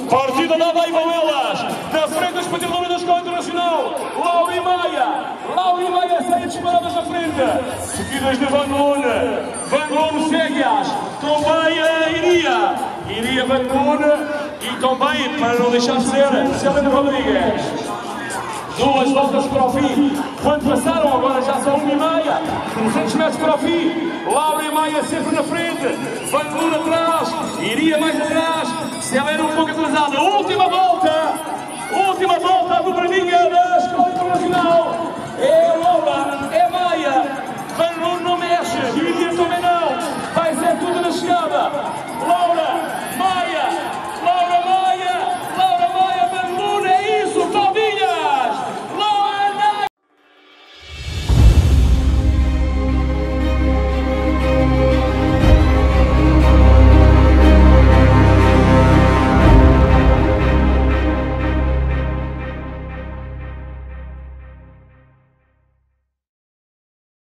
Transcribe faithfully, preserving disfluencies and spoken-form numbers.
Partida nova aí com elas. Na frente das patiladoras da Escola Internacional. Laura e Maia. Laura e Maia saem disparadas na frente. Seguidas de Van Loon. Van Loon segue-as. Também a Iria. Iria Van Loon. E também, para não deixar de ser, Celina Rodrigues. Duas voltas para o fim. Quando passaram, agora já são uma e meia. trezentos metros para o fim. Laura e Maia sempre na frente. Van Loon atrás. Iria mais atrás. Celina um pouco atrasada. Última volta. Última volta do Braninha da Escola Internacional. É